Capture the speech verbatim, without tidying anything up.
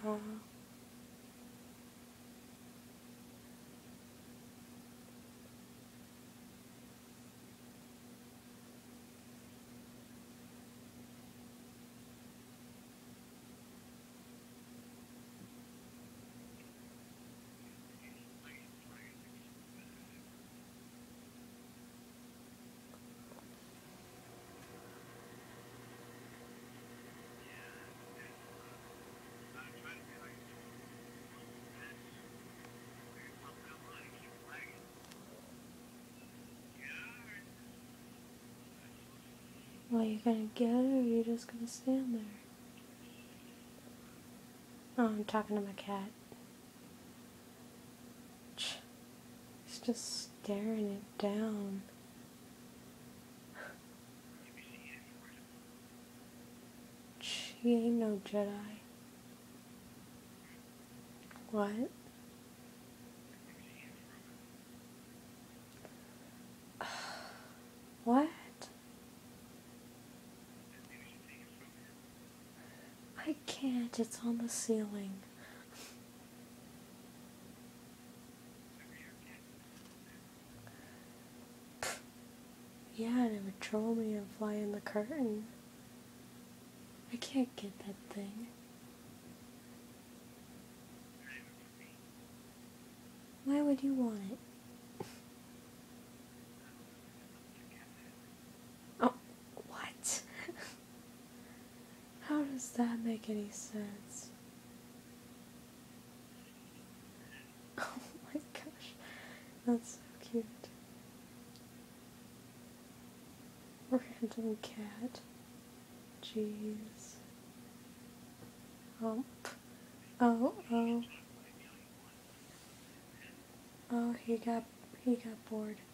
Uh, well, you gonna get it, or are you just gonna stand there? Oh, I'm talking to my cat. He's just staring it down. He ain't no Jedi. What? What? I can't, it's on the ceiling. Yeah, and it would troll me and fly in the curtain. I can't get that thing. Why would you want it? Oh, what? How does that make any sense? Oh my gosh, that's so cute. Random cat. Jeez. Oh. Oh, oh. Oh, he got, he got bored.